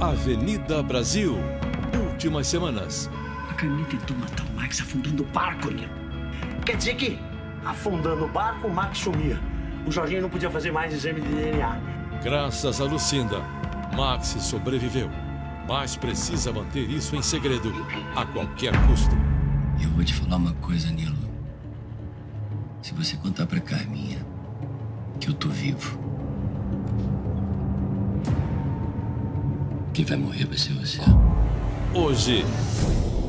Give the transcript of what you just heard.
Avenida Brasil. Últimas semanas. A Carminha tentou matar o Max afundando o barco, Nilo. Quer dizer que, afundando o barco, o Max sumia. O Jorginho não podia fazer mais exame de DNA. Graças a Lucinda, Max sobreviveu. Mas precisa manter isso em segredo, a qualquer custo. Eu vou te falar uma coisa, Nilo. Se você contar pra Carminha que eu tô vivo, quem vai morrer vai ser você. Hoje,